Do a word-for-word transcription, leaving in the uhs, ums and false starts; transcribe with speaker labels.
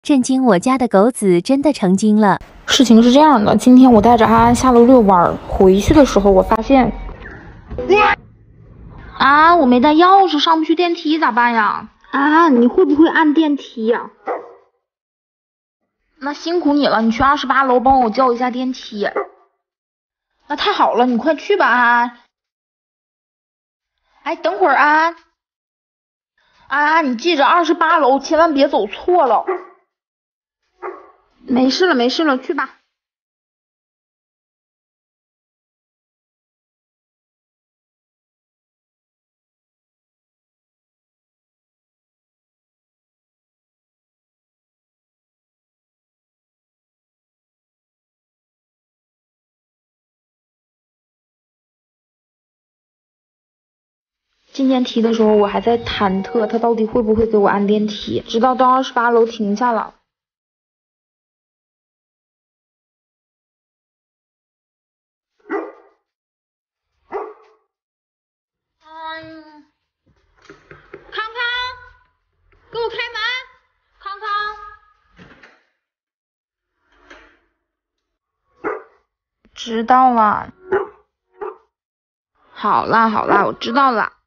Speaker 1: 震惊我家的狗子真的成精了。
Speaker 2: 事情是这样的，今天我带着安安下楼遛弯，回去的时候我发现，
Speaker 3: 啊，我没带钥匙，上不去电梯咋办呀？啊，你会不会按电梯呀？那辛苦你了，你去二十八楼帮我叫一下电梯。那太好了，你快去吧，安安。哎，等会儿安安，安安，你记着二十八楼，千万别走错了。没事了，没事了，去吧。进电梯的时候，我还在忐忑，他到底会不会给我按电梯？直到到二十八楼停下了。嗯，康康，给我开门！康康，知道了。好啦好啦，我知道了。